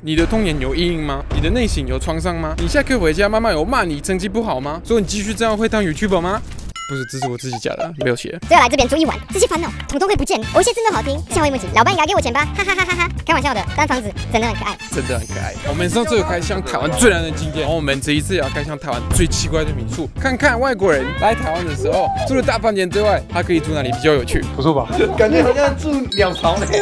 你的童年有阴影吗？你的内心有创伤吗？你下课回家，妈妈有骂你成绩不好吗？说你继续这样会当 YouTuber 吗？不是，这是我自己讲的，没有写。 只要来这边住一晚，这些烦恼统统会不见。我一些真的好听，像回母亲，老板应该给我钱吧，哈哈哈哈哈！开玩笑的，但房子真的很可爱， 真的很可爱。我们上次有开箱台湾最难的景点，然后我们这一次也要开箱台湾最奇怪的民宿，看看外国人来台湾的时候，除了大饭店之外，他可以住哪里比较有趣，不错吧？ 感觉好像住鸟巢呢。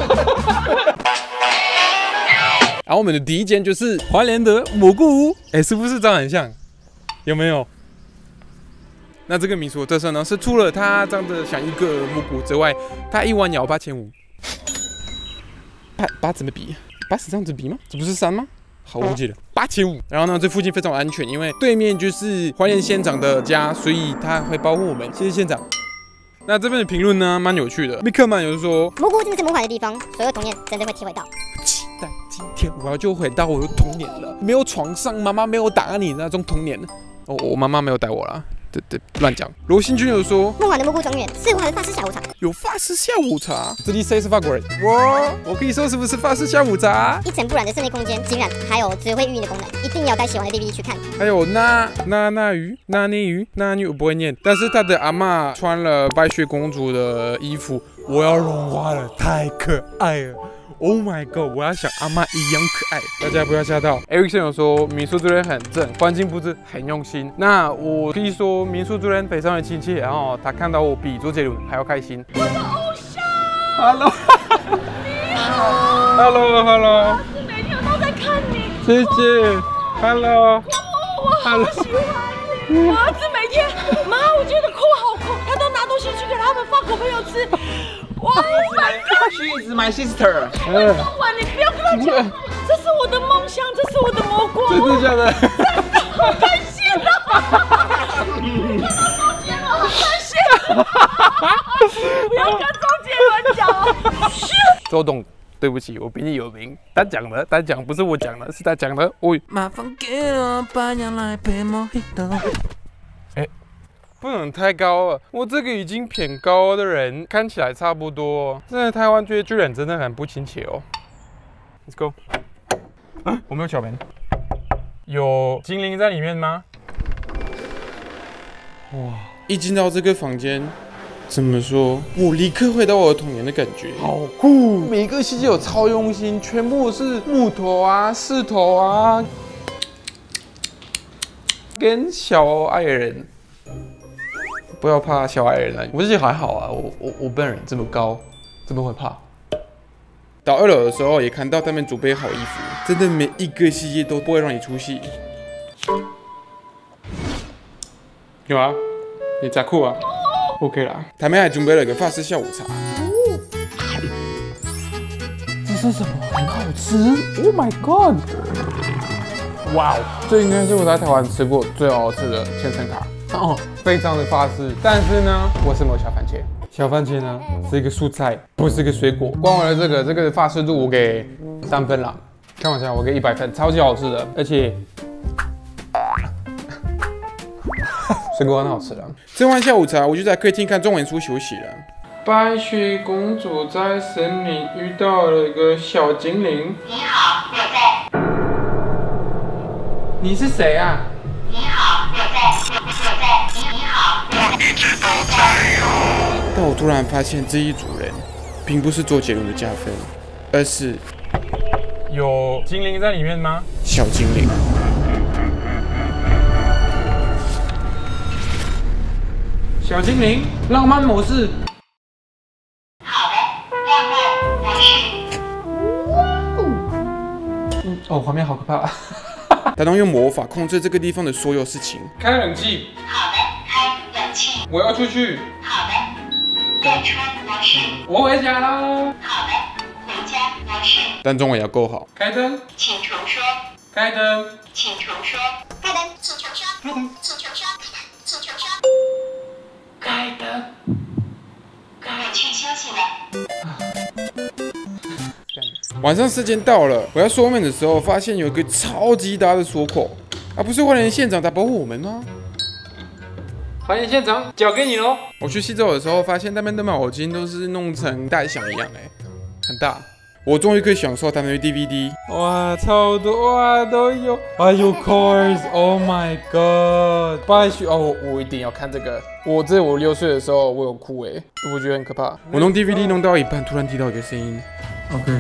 然后我们的第一间就是花莲的蘑菇屋，哎，是不是长得很像？有没有？那这个民宿的特色呢，是除了它长得像一个蘑菇之外，它一晚要8500。八怎么比？8是这样子比吗？这不是3吗？好，忘记了，8500。然后呢，这附近非常安全，因为对面就是花莲县长的家，所以他会保护我们。谢谢县长。那这边的评论呢，蛮有趣的。密克曼有说， 蘑菇真的是魔法的地方，所有童年真的会体会到。 期待今天我要就回到我的童年了，没有床上，妈妈没有打你那种童年。哦，我妈妈没有带我啦。对，乱讲。罗新君有说， 梦幻的蘑菇庄园，奢华的法式下午茶， 有法式下午茶。这里谁是法国人？我可以说是不是法式下午茶？ 一尘不染的室内空间，竟然还有只会语音的功能，一定要带喜欢的 DVD 去看。 还有那鱼，我不会念。但是他的阿嬷穿了白雪公主的衣服，我要融化了，太可爱了。Oh my god！ 我要像阿妈一样可爱，大家不要吓到。Erickson 有说民宿主人很正，环境布置很用心。那我可以说民宿主人非常的亲切，然后他看到我比周杰伦还要开心。 我的偶像 Hello， 你好 Hello， 我是每天都在看你， 谢谢 Hello， 我好喜欢你。我儿子每天，妈，我觉得哭好哭，他都拿东西去给他们法国朋友吃。哇 She is my sister。 中文，你不要跟他讲，这是我的梦想，这是我的蘑菇。 真的假的？ 好开心啊！看到周杰伦，好开心。不要跟周杰伦讲哦。 周董，对不起，我比你有名。他讲的，他讲不是我讲的，是他讲的。喂，麻烦给我把羊来配莫希多。哎，不能太高了，我这个已经偏高的人看起来差不多。真的，台湾这些巨人真的很不亲切哦。Let's go。啊，我没有敲门。有精灵在里面吗？哇！一进到这个房间，怎么说？我立刻回到我的童年的感觉，好酷！每个细节有超用心，全部是木头啊、石头啊，跟小矮人。不要怕小矮人啊，我自己还好啊，我本人这么高，怎么会怕？到2楼的时候也看到他们准备好衣服，真的每一个细节都不会让你出戏。有啊，你扎裤啊 ？OK 啦。他们还准备了个法式下午茶。这是什么？很好吃 ！Oh my god！ 哇哦，这应该是我在台湾吃过最好吃的千层塔。哦，非常的法式，但是呢，我是没有小番茄。小番茄呢是一个蔬菜，不是个水果。光为了这个法式度，我给3分啦。开玩笑，我给100分，超级好吃的，而且水果很好吃的。吃完下午茶，我就在客厅看中文书休息了。白雪公主在森林遇到了一个小精灵。 你好，我在。 你是谁啊？ 你好，我在。你好，我一直都在哟。 但我突然发现这一组人，并不是周杰伦的加分，而是有精灵在里面吗？小精灵。小精灵，浪漫模式。 好的，浪漫模式。 哦，画面好可怕。他能用魔法控制这个地方的所有事情。开冷气。 好的，开冷气。 我要出去。 好的，开窗模式。 我回家了。 好的，回家模式。 但中文要够好。开灯。 请重说。 开灯。 请重说。开灯。请重说。开灯。请重说。请重说。 开灯。 我去休息了。 晚上时间到了，我要锁门的时候，发现有一个超级大的锁口，不是花莲县长在保护我们吗？花莲县长，交给你喽。我去洗澡的时候，发现他们的毛巾都是弄成大象一样，很大。 我终于可以享受他们的 DVD。哇，超多哇都有。哎呦 ，Cars，Oh my God！ 八许哦，我一定要看这个。我6岁的时候，我有哭哎，我觉得很可怕。我弄 DVD 弄到一半，突然听到一个声音。OK。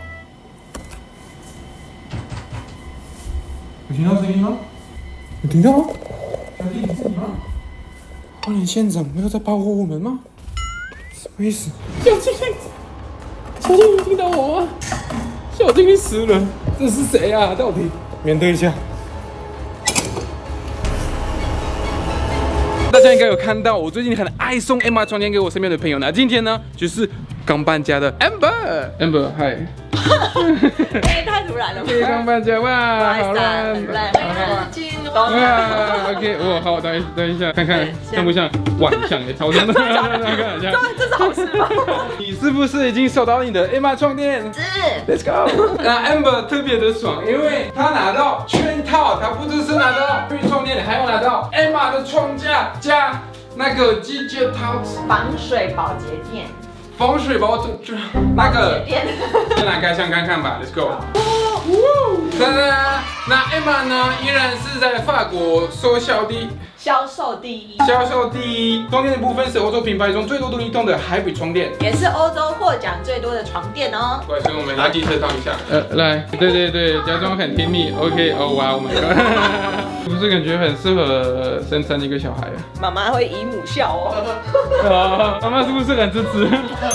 有听到声音吗？有听到吗？小弟，是你吗？花莲县长没有在保护我们吗？什么意思？小精灵，小精灵听到我吗？小精灵死了，这是谁啊？到底？面对一下。大家应该有看到，我最近很爱送 Emma 床垫给我身边的朋友呢。今天呢，就是刚搬家的 Amber， 嗨。 哎，太突然了。 刚搬家哇，好了， 很烂， 哇 ，OK， 哦，好，等一下，看看像不像？哇，像耶，超像的，看像。 这是好事吗？ 你是不是已经收到你的 Emma 床垫？ 是 ，Let's go。那 Amber 特别的爽，因为她拿到全套，她不只是拿到浴床垫，还有拿到 Emma 的床架加那个机械套防水保洁垫。 防水包就那个，先来开箱看看吧 ，Let's go。当然，那 Emma 呢，依然是在法国销售第一。床垫的部分是欧洲品牌中最多独立筒的海比床垫， 也是欧洲获奖最多的床垫哦。 对，所以我们来机车套一下。来，对，假装很甜蜜。OK， 哦哇，Oh my god， 是不是感觉很适合生产一个小孩？ 妈妈会以母孝哦。 妈妈是不是很支持？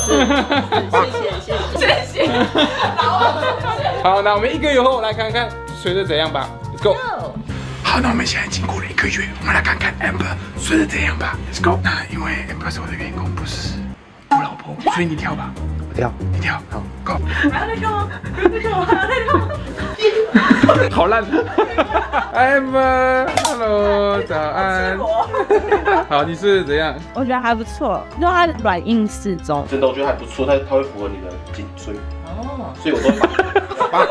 谢谢。 好，那我们1个月后来看看睡得怎样吧。Let's go。好，那我们现在经过了1个月，我们来看看 Amber 睡得怎样吧。Let's go。那因为 Amber 是我的员工，不是我老婆，所以你跳吧。我跳，你跳，好 ，Go。 还要再跳吗？还要再跳吗？ 好烂。Amber，Hello， 早安。好，你睡得怎样？ 我觉得还不错，因为它软硬适中。 真的，我觉得还不错，它会符合你的颈椎。哦，所以我都把。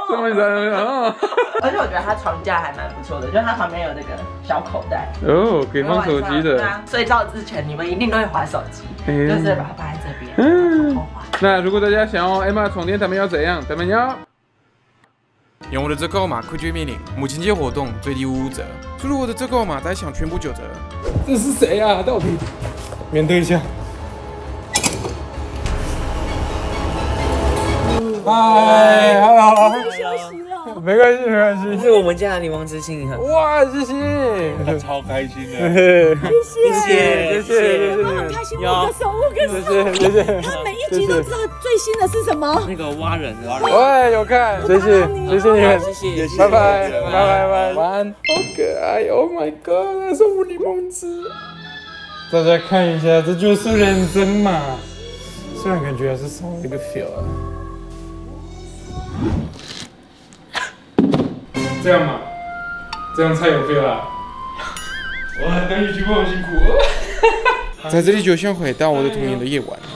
而且我觉得它床架还蛮不错的，就是它旁边有那个小口袋哦，可以放手机的。 睡觉之前你们一定都会滑手机，就是把它摆在这边，偷滑。 那如果大家想要 Emma 床垫，他们要怎样？他们要用我的折扣码快绝命令，母亲节活动最低55折，输入我的折扣码再享全部9折。这是谁啊？到底？面对一下。嗨 ，Hello。没关系， 是我们家的柠檬汁心， 哇，谢谢， 他超开心的， 谢谢， 我很开心，我的手物跟谢谢， 他每一集都知道最新的是什么。 那个挖人， 喂，有看，谢谢你们， 谢谢， 拜拜，晚安，好可爱 ，Oh my God， 送我柠檬汁，大家看一下，这就是人生嘛，虽然感觉还是少了一个 feel 啊。这样嘛，这样才有 feel 啊！哇，等你去过好辛苦哦。在这里就像回到我的童年的夜晚。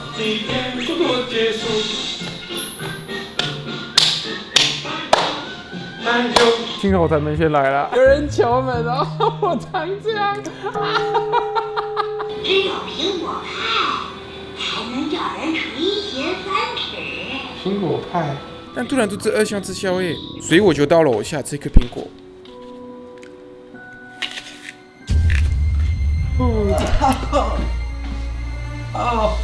幸好他们先来了，有人敲门了，我常这样。 只有苹果派才能叫人垂涎3尺。 苹果派。但突然肚子饿，想吃宵夜，所以我就到楼下吃一颗苹果。哦，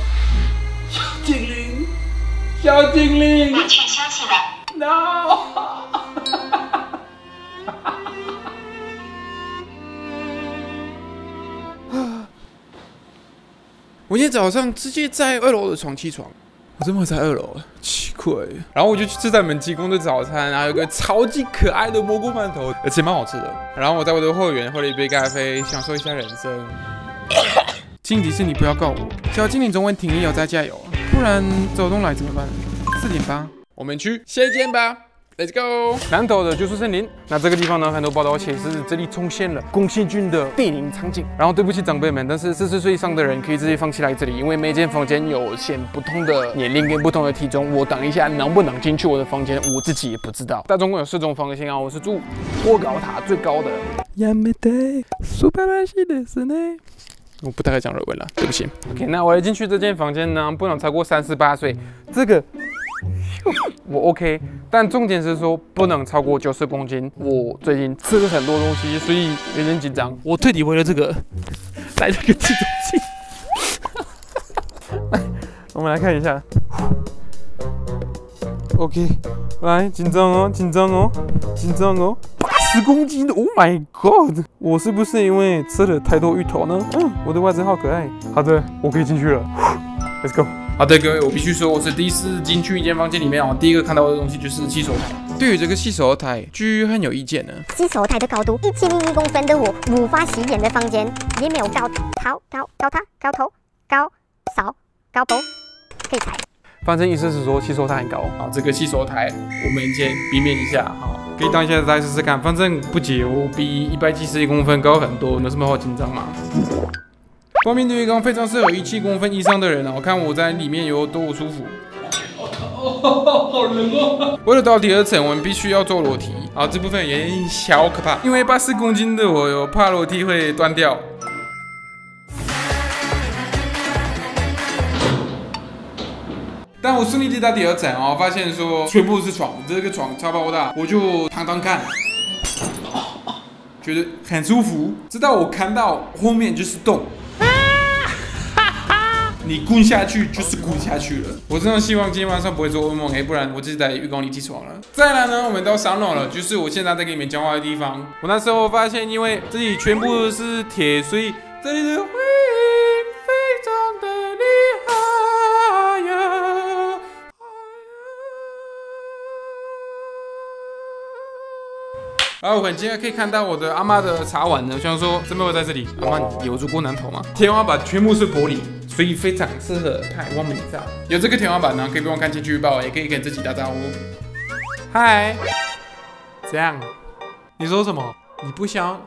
小精灵， 你去休息了。 ，no！ 我今天早上直接在2楼的床起床。 我怎么会在2楼？奇怪。然后我就去吃他们提供的早餐，然后有个超级可爱的蘑菇馒头，而且蛮好吃的。然后我在我的会员喝了一杯咖啡，享受一下人生。请迪士尼不要告我，小精灵中文挺力要再加油，不然走动来怎么办？4点8，我们去下一间吧。 Let's go！ 南投的就是森林。那这个地方呢，很多报道显示这里重现了宫崎骏的电影场景。然后对不起长辈们，但是40岁以上的人可以直接放弃来这里，因为每间房间有限不同的年龄跟不同的体重。我等一下能不能进去我的房间，我自己也不知道。但总共有4种房型啊，我是住多高塔最高的。我不太会讲日文了，对不起。OK， 那我要进去这间房间呢，不能超过38岁。这个我 OK， 但重点是说不能超过90公斤。我最近吃了很多东西，所以有点紧张。我特地为了这个来这个计重器。我们来看一下。OK， 来，紧张哦，紧张哦，紧张哦！10公斤 ，Oh my God！ 我是不是因为吃了太多芋头呢？我的袜子好可爱。好的，我可以进去了。Let's go。好的，各位，我必须说，我是第一次进去一间房间里面哦，第一个看到的东西就是洗手台。对于这个洗手台，居很有意见呢。 洗手台的高度1001公分的我，无法洗脸的房间也没有高扫高头可以踩。 反正意思是说洗手台很高。好，这个洗手台我们先避免一下，好，可以当一下再试试看。反正不解，我比171公分高很多，有什么好紧张吗？外面的浴缸非常适合17公分以上的人啊！我看我在里面有多舒服。好冷哦！为了到第2层，我们必须要坐楼梯。啊，这部分也小可怕，因为80公斤的我有怕楼梯会断掉。但我顺利地到第2层哦，发现说全部是床，这个床超爆大，我就躺看，觉得很舒服。直到我看到后面就是洞。你滚下去就是滚下去了。我真的希望今天晚上不会做噩梦，不然我自己在浴缸里起床了。再来呢，我们到3楼了，就是我现在在跟你们讲话的地方。我那时候发现，因为这里全部都是铁，所以这里的回音非常的厉害呀。然后我很惊讶可以看到我的阿嬷的茶碗呢，我想说怎么会在这里？阿嬷你有住过南投吗？天花板全部是玻璃。所以非常适合拍完美照。有这个天花板呢，可以不用看天气预报，也可以跟自己打招呼。嗨，这样，你说什么？你不想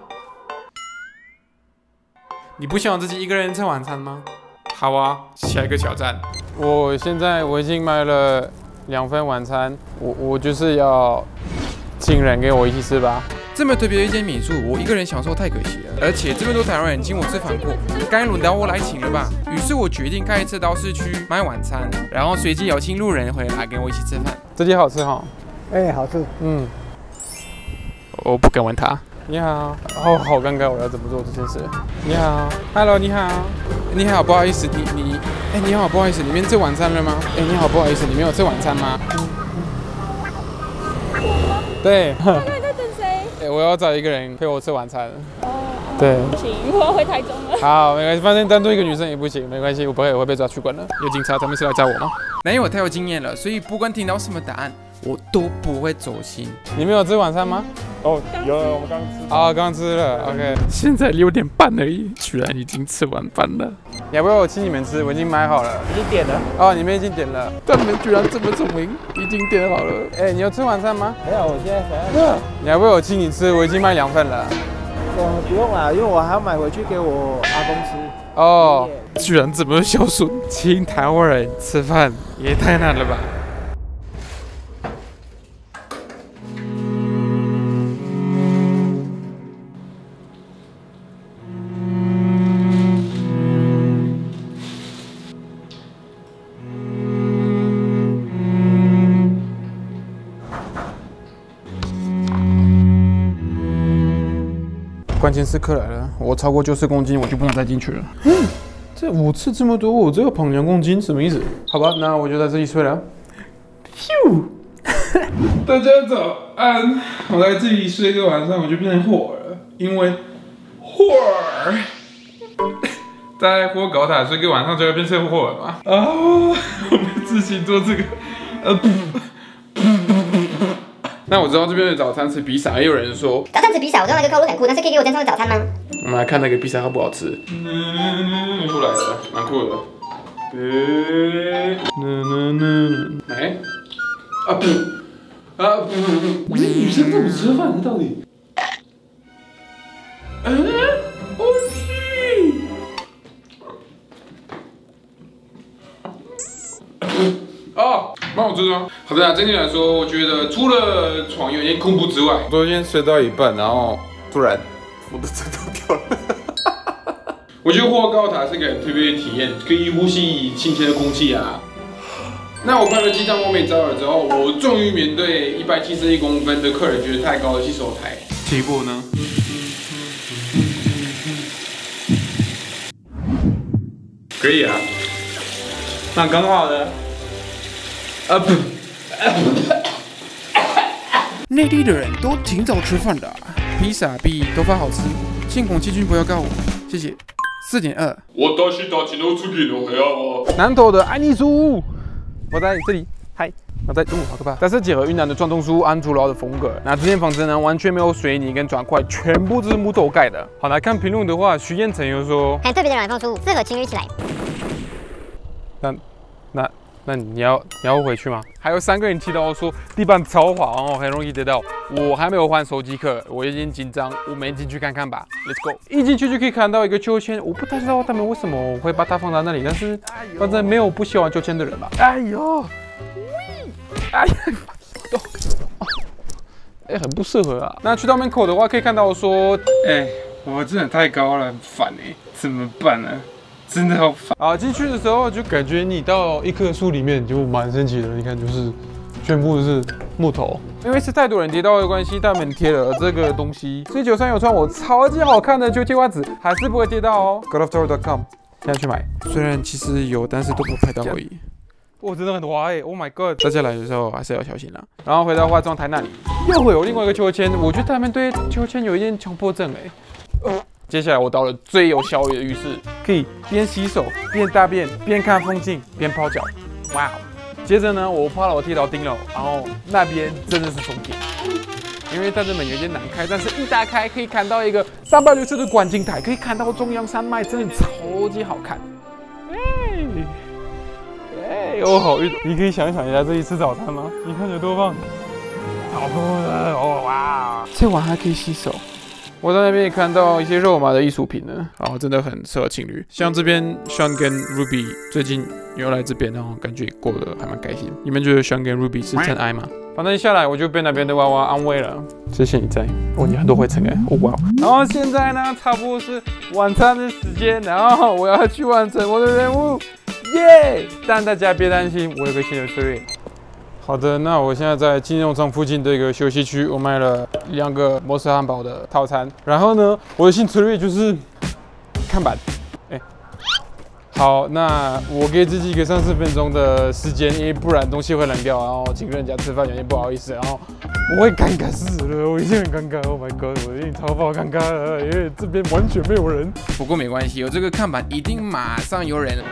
自己一个人吃晚餐吗？好啊，下一个挑战。我已经买了2份晚餐，我就是要请人跟我一起吃吧。这么特别的一间民宿，我一个人享受太可惜了。而且这么多台湾人请我吃饭过，该轮到我来请了吧？于是我决定开车到市区买晚餐，然后随机邀请路人回来跟我一起吃饭。这间好吃哈？ 好吃。 我不敢问他。你好，好尴尬，我要怎么做这件事？你好 ，Hello， 你好，你好，不好意思，你好，不好意思，你们吃晚餐了吗？你好，不好意思，你们有吃晚餐吗？对。我要找一个人陪我吃晚餐。对， 不行，我要回台中了。 好，没关系，反正单独一个女生也不行，没关系，我不会被抓去关了。有警察，他们是来找我吗？没有，我太有经验了，所以不管听到什么答案，我都不会走心。你们有吃晚餐吗？ 有，我们刚吃。 刚吃了 ，OK。现在6点半而已，居然已经吃完饭了。要不要我请你们吃？我已经买好了。 已经点了。 你们已经点了。他们居然这么聪明，已经点好了。你有吃晚餐吗？ 没有，我现在想要。 你要不要我请你吃？我已经买2份了。 不用啦，因为我还要买回去给我阿公吃。 居然这么孝顺，请台湾人吃饭也太难了吧！关键时刻来了，我超过90公斤，我就不能再进去了。我吃这么多，我只有胖2公斤，什么意思？好吧，那我就在这里睡了。咻！大家早安，我在这里睡个晚上，我就变成火了，因为火儿在火搞塔睡个晚上就会变成火了嘛。我们自己做这个，那我知道这边的早餐吃披萨，也有人说早餐吃披萨，我知道那个高度很酷，但是可以给我正常的早餐吗？ 我们来看那个披萨好不好吃。出来了，蛮酷的。来，你是女生怎么吃饭的到底？蛮好吃的。好的，整体来说，我觉得除了床有点恐怖之外，昨天睡到一半，然后突然我的枕头掉了。我觉得火高塔是个很特别的体验，可以呼吸新鲜的空气啊。 那我拍了鸡蛋完美招了之后，我终于面对171公分的客人觉得太高的洗手台起步呢。可以啊，蛮刚好的。不。内地的人都挺早吃饭的、啊，披萨比头发好吃，幸孔细菌不要告我，谢谢。4.2。南投的安妮酥，我在这里，嗨，我在，好可怕。这是结合云南的传统树安竹老的风格。那这间房子呢，完全没有水泥跟砖块，全部都是木头盖的。好，来看评论的话，徐彦成有说， 很特别的软风书，适合情侣起来。 那你要回去吗？还有3个人提到说地板超滑哦，很容易跌到。我还没有换手机壳，我有点紧张，我们进去看看吧。Let's go！ 一进去就可以看到一个秋千，我不太知道他们为什么会把它放在那里，但是反正没有不喜欢秋千的人吧。哎呦，哎呀，很不适合啊。那去到门口的话，可以看到说，我真的太高了，很烦怎么办呢？真的好烦啊！进去的时候就感觉你到一棵树里面就蛮神奇的，你看就是全部都是木头。因为是太多人跌倒的关系，他们贴了这个东西，所以就算有穿我超级好看的秋千袜子，还是不会跌到哦。GodofTower.com 现在去买，虽然其实有，但是都不拍到而已。哇，真的很滑Oh my god！ 大家来的时候还是要小心啦。然后回到化妆台那里，又会有另外一个秋千，我觉得他们对秋千有一点强迫症接下来我到了最有效率的浴室，可以边洗手边大便边看风景边泡脚，哇！接着呢，我爬楼梯到顶楼，然后那边真的是风景，因为它的门有点难开，但是一打开可以看到一个360度的观景台，可以看到中央山脉，真的超级好看。我好运，你可以想想一下这里吃早餐吗？你看有多棒，好酷的哇！吃完还可以洗手。我在那边也看到一些肉麻的艺术品呢，然后真的很适合情侣。像这边 Sean 跟 Ruby 最近又来这边，然后感觉过得还蛮开心。你们觉得 Sean 跟 Ruby 是真爱吗？反正一下来我就被那边的娃娃安慰了。谢谢你在，你很多灰尘哇！然后现在呢，差不多是晚餐的时间，然后我要去完成我的任务，耶！但大家别担心，我有个新的策略。好的，那我现在在金融场附近的一个休息区，我买了2个摩斯汉堡的套餐。然后呢，我的新策略就是看板。好，那我给自己一个30分钟的时间，因为不然东西会冷掉，然后请人家吃饭有点不好意思，然后我会尴尬死了，我已经很尴尬 ，Oh my god， 我已经超爆尴尬了，因为这边完全没有人。不过没关系，有这个看板一定马上有人。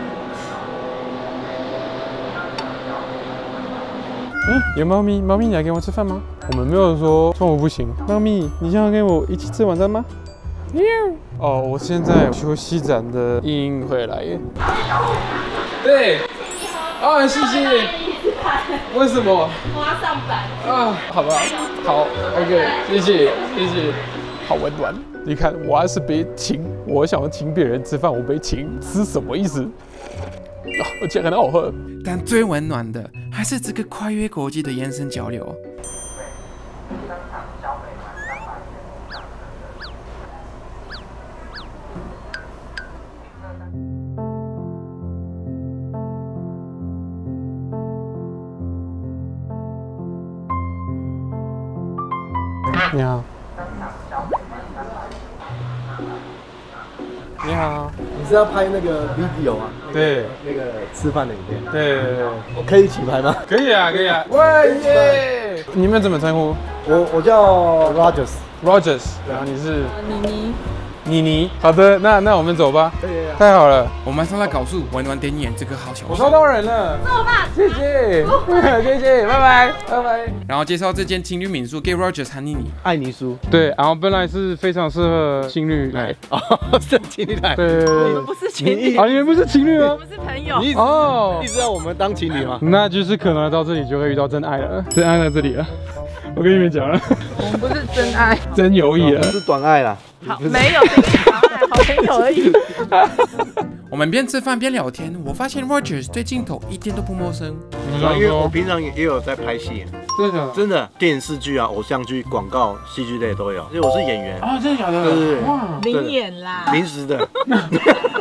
有猫咪，猫咪你来跟我吃饭吗？我们没有说中午不行。猫咪，你想要跟我一起吃晚餐吗？哦，我现在休息站的音回来耶。对，谢谢。为什么？我要上班。好吧，好 ，OK， 谢谢。好温暖。你看，我还是被请，我想要请别人吃饭，我被请，是什么意思？而且很好喝，但最温暖的还是这个跨越国际的眼神交流。你好。你好， 你是要拍那个 video 啊？ 对， 那个吃饭的影片。 对， 我可以一起拍吗？ 可以啊，喂耶！你们怎么称呼？ 我叫 Rogers， 然后你是妮妮。好的，那我们走吧。 可以。 太好了，我们上来搞述温暖电影这个好消息。我收到人了， 走吧， 谢谢，拜拜。然后介绍这间情侣民宿给 Rogers 和妮妮。 爱妮苏。 对，然后本来是非常适合情侣来。 是情侣来。 对。 我们不是情侣。 你们不是情侣吗？ 我们是朋友。 你知道我们当情侣吗？ 那就是可能来到这里就会遇到真爱了，真爱在这里了。我跟你们讲了， 我们不是真爱， 真友谊了， 是短爱啦。 好，没有短爱，好朋友而已。 我们边吃饭边聊天，我发现 Rogers 对镜头一点都不陌生。 因为我平常也有在拍戏， 真的假的？ 真的，电视剧啊、偶像剧、广告、戏剧类都有。因为我是演员啊，真的假的？ 对， 零演啦， 临时的。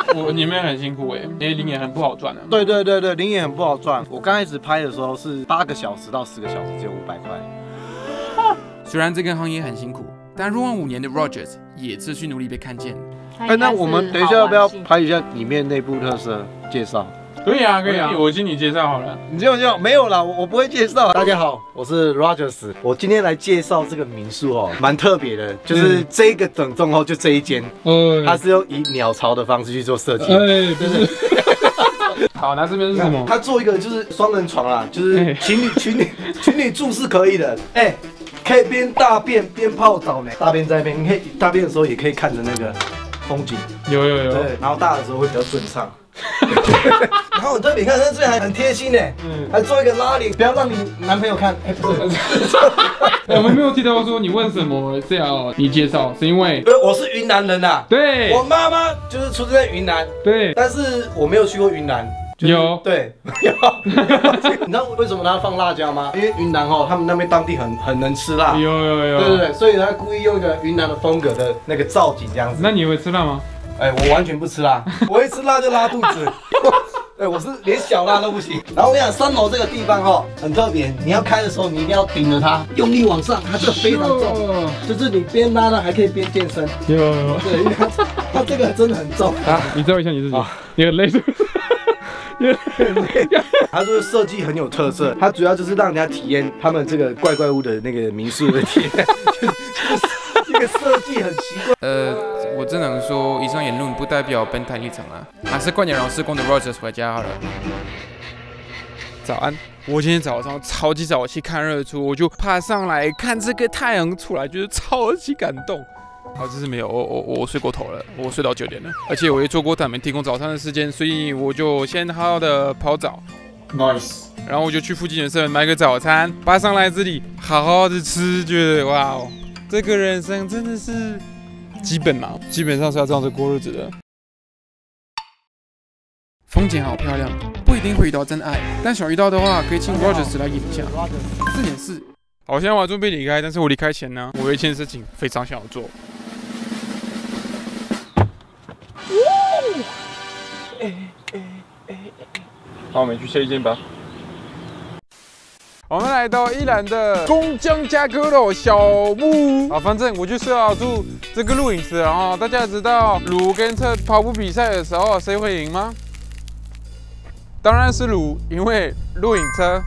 你们很辛苦哎，因为零也很不好赚啊。 对，零也很不好赚。我刚开始拍的时候是8个小时到10个小时，只有500块。 虽然这个行业很辛苦，但入行5年的 Rogers 也持续努力被看见。 那我们等一下要不要拍一下里面内部特色介绍？ 可以啊，我请你介绍好了。 你这样没有啦，我不会介绍。大家好，我是 Rogers， 我今天来介绍这个民宿哦，蛮特别的，就是这个整栋哦，就这一间，它是用以鸟巢的方式去做设计。不是。 好，那这边是什么？ 它做一个就是双人床啦，就是情侣住是可以的。可以边大便边泡澡呢，大便在那边，你可以大便的时候也可以看着那个风景。有。对，然后大的时候会比较顺畅。然后很特别，看这还很贴心呢，还做一个拉链，不要让你男朋友看。不是， 我们没有提到说你为什么这样你介绍，是因为我是云南人呐。 对， 我妈妈就是出生在云南。对，但是我没有去过云南。有，对，有。你知道为什么他放辣椒吗？因为云南哦，他们那边当地很能吃辣。有。对，所以他故意用一个云南的风格的那个造景这样子。 那你会吃辣吗？ 我完全不吃辣，我一吃辣就拉肚子。我是连小辣都不行。然后我跟你讲，3楼这个地方哦，很特别，你要开的时候你一定要顶着它，用力往上，它这个非常重，就是你边拉呢还可以边健身。有。对，因为它这个真的很重。啊， 你照一下你自己，你很累是不是？ 它这个设计很有特色，它主要就是让人家体验他们这个怪物的那个民宿的体验，这个设计很奇怪。 我只能说，以上言论不代表本台立场啊，还是快点让施工的 Rogers 回家好了。早安，我今天早上超级早去看日出，我就爬上来看这个太阳出来，觉得超级感动。好，这是没有，我睡过头了，我睡到9点了，而且我也做过他们提供早餐的时间，所以我就先好好的泡澡 ，nice， 然后我就去附近的7买个早餐，爬上来这里好好的吃，觉得哇哦，这个人生真的是基本嘛，基本上是要这样子过日子的。风景好漂亮，不一定会遇到真爱，但想遇到的话，可以请 Rogers 来演一下。4.4，好，现在我准备离开，但是我离开前呢，我有一件事情非常想要做。好，我们去下一间吧。我们来到宜兰的宫江加阁楼小木屋啊，反正我就是要住这个露营池。然后大家知道鲁跟车跑步比赛的时候谁会赢吗？当然是鲁，因为露营车。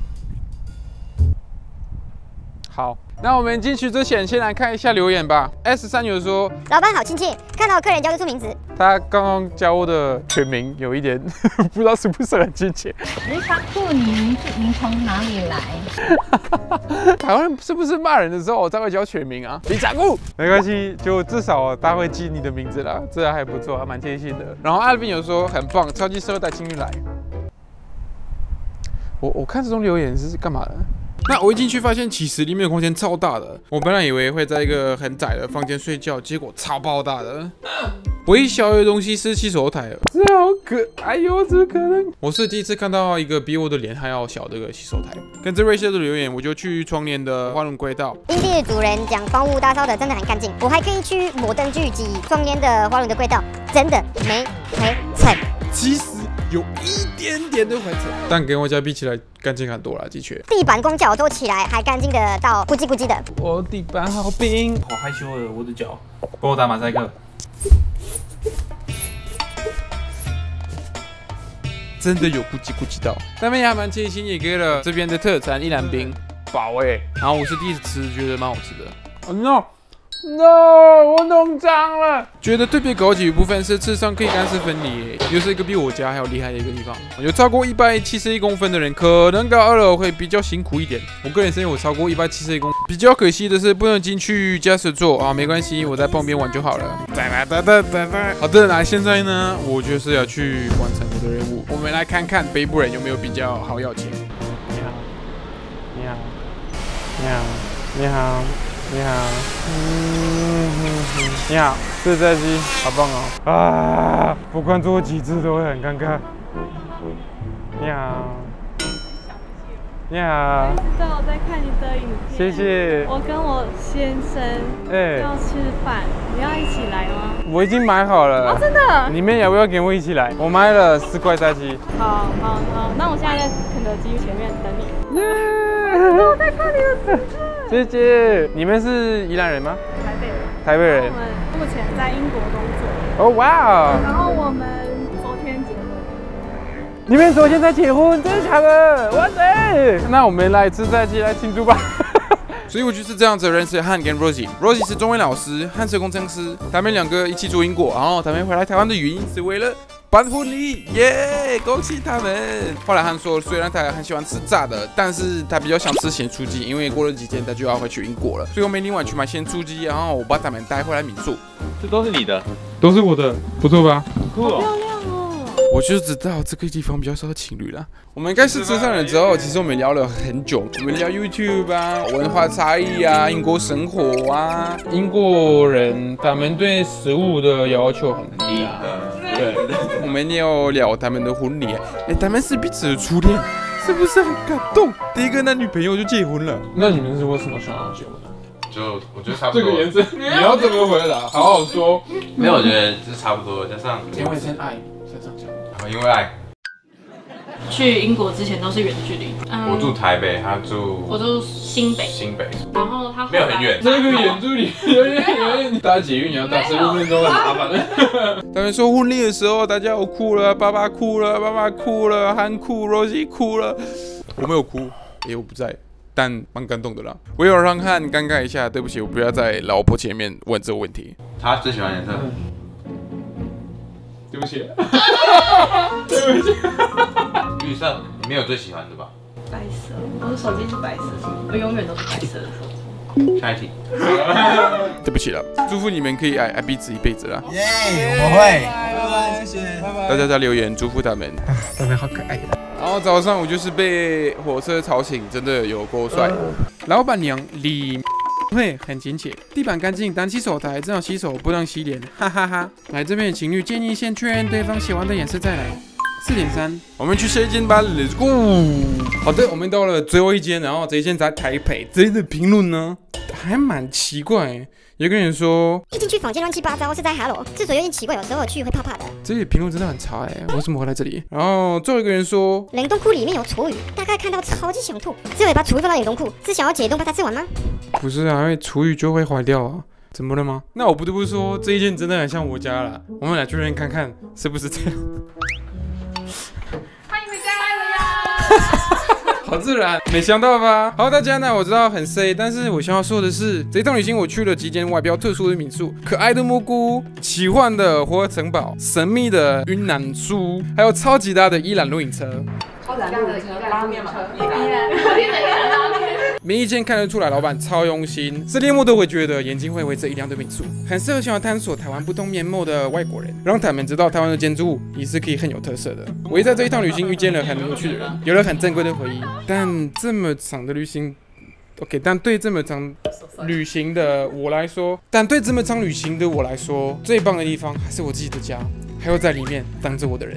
好，那我们进去之前先来看一下留言吧。S3有说， 老板好亲切，看到客人叫得出名字。 他刚刚叫我的全名有一点不知道是不是很亲切。 李长库，您从哪里来？ 台湾人是不是骂人的时候才会叫全名啊？李长库，没关系，就至少大家会记你的名字啦，这还不错，还蛮贴心的。然后艾宾有说很棒，超级适合带情侣来。我看这种留言是干嘛的？那我一进去发现，其实里面的空间超大的。我本来以为会在一个很窄的房间睡觉，结果超爆大的。唯一小的东西是洗手台，这好可爱哟！怎么可能？我是第一次看到一个比我的脸还要小的一个洗手台。跟着瑞希的留言，我就去窗帘的花轮轨道。 营地的主人讲房屋打扫的真的很干净，我还可以去摩登剧挤窗帘的花轮的轨道，真的没灰尘。 其实有一点点的灰尘，但跟我家比起来干净很多啦，的确。 地板光脚做起来还干净的到咕叽咕叽的。 我地板好冰，好害羞的我的脚。帮我打马赛克。真的有咕叽咕叽到，他们也还蛮贴心，也给了这边的特产一兰冰，饱欸。然后我是第一次吃，觉得蛮好吃的。Oh no， 我弄脏了。觉得特别高级的部分是吃上可以干湿分离，又是一个比我家还要厉害的一个地方。有超过171公分的人，可能到2楼会比较辛苦一点。我个人是因为我超过171公分，比较可惜的是不能进去驾驶座啊，没关系，我在旁边玩就好了。好的，那现在呢，我就是要去完成我的任务。我们来看看北部人有没有比较好要钱。你好，你好，你好，你好。你好，你好，自在机，好棒哦！啊，不管做几次都会很尴尬。你好， 你好。 对，我在看你的影片。 谢谢。 我跟我先生要吃饭，你要一起来吗？ 我已经买好了。 哦，真的？ 你们要不要跟我一起来？我买了10块炸鸡。 好，那我现在在肯德基前面等你。耶！我在看你的影片。 谢谢。你们是宜兰人吗？ 台北人。 台北人。 我们目前在英国工作。 哦，哇！ 然后我们昨天结婚。 你们昨天才结婚，真的假的？哇塞！那我们来吃炸鸡来庆祝吧。所以我就是这样子认识汉跟 Rosie。Rosie 是中文老师，汉是工程师。他们2个一起住英国，然后他们回来台湾的原因是为了办婚礼，耶！恭喜他们。后来汉说，虽然他很喜欢吃炸的，但是他比较想吃咸酥鸡，因为过了几天他就要回去英国了。所以我们另外去买咸酥鸡，然后我把他们带回来民宿。 这都是你的， 都是我的，不错吧？ 酷哦。 我就知道这个地方比较适合情侣啦。我们开始吃上了之后，其实我们聊了很久，我们聊 YouTube 啊、文化差异啊、英国生活啊。英国人他们对食物的要求很低啊。对，我们也有聊他们的婚礼，他们是彼此的初恋，是不是很感动？第一个男女朋友就结婚了。那你们是为什么想要结婚呢？ 就我觉得差不多。 这个颜色，你要怎么回答？好好说。 没有，我觉得是差不多，加上因为先爱，才这样讲。 因为爱。 去英国之前都是远距离。 我住台北，他住我住新北。 新北。 然后他没有很远。 这个远距离有点搭捷运你要搭15分钟很麻烦的。他们说婚礼的时候，大家都哭了，爸爸哭了，妈妈哭了，汉哭 ，Rosie 哭了，我没有哭，因为我不在。但蛮感动的啦，我有让汉尴尬一下，对不起，我不要在老婆前面问这个问题。 他最喜欢颜色？ 对不起， 对不起。绿色，你没有最喜欢的吧？ 白色，我的手机是白色，我永远都是白色的手机。 下一题。 对不起了，祝福你们可以爱彼此一辈子啦。 耶，我会。拜拜，谢谢，拜拜。 大家在留言祝福他们，他们好可爱。然后早上我就是被火车吵醒，真的有够帅。老板娘李会很亲切，地板干净，单洗手台，正好洗手，不能洗脸，哈哈哈。来这边的情侣建议先确认对方喜欢的颜色再来。4.3，我们去下一间吧 ，Let's go。好的，我们到了最后一间，然后这一间在台北。这里的评论呢还蛮奇怪，有个人说一进去房间乱七八糟，是在 Hello， 之所以有点奇怪，有时候去会怕怕的。 这里评论真的很差为什么会来这里？然后最后一个人说冷冻库里面有厨余，大概看到超级想吐，只有把厨余放到冷冻库，是想要解冻把它吃完吗？ 不是啊，因为厨余就会坏掉啊。怎么了吗？那我不得不说这一间真的很像我家啦。我们来确认看看是不是这样。 欢迎回家， 好自然，没想到吧？好，大家呢，我知道很 C， 但是我想要说的是，这趟旅行我去了几间外表特殊的民宿，可爱的蘑菇、奇幻的火城堡、神秘的云南书，还有超级大的伊兰露营车。 超大的拉面嘛， 每一间看得出来，老板超用心，是猎物都会觉得眼睛会为之一亮的民宿，很适合喜欢探索台湾不同面貌的外国人，让他们知道台湾的建筑物也是可以很有特色的。我也在这一趟旅行遇见了很有趣的人，有了很珍贵的回忆。但这么长的旅行 ，OK， 但对这么长旅行的我来说，最棒的地方还是我自己的家，还有在里面等着我的人。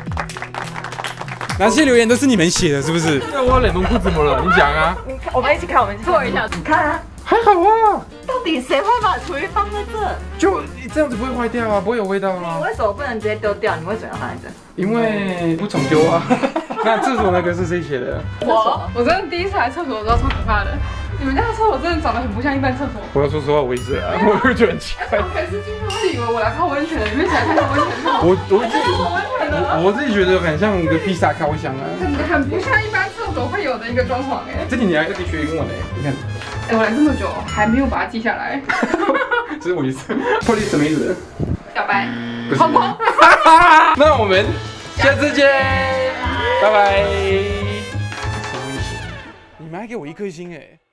那些留言都是你们写的，是不是？那我冷冻库怎么了？你讲啊！ 我们一起看，我们一起做一下，你看啊， 还好啊。 到底谁会把厨余放在这？ 就这样子不会坏掉啊，不会有味道啊。 你为什么不能直接丢掉？你为什么要放在这？ 因为不常丢啊。那厕所那个是谁写的？ 我真的第一次来厕所，我知道超可怕的。你们家的厕所真的长得很不像一般厕所。 我要说实话，我也是啊，我会觉得很奇怪。 我每次进去都以为我来泡温泉了，你们起来看泡温泉吗？ 我自己觉得很像一个披萨烤箱啊， 很不像一般厕所会有的一个装潢这里你还可以学英文你看。 我来这么久还没有把它记下来。 这是我意思。Police 什么意思？ 表白。好狂。 那我们下次见，拜拜。你们还给我1颗星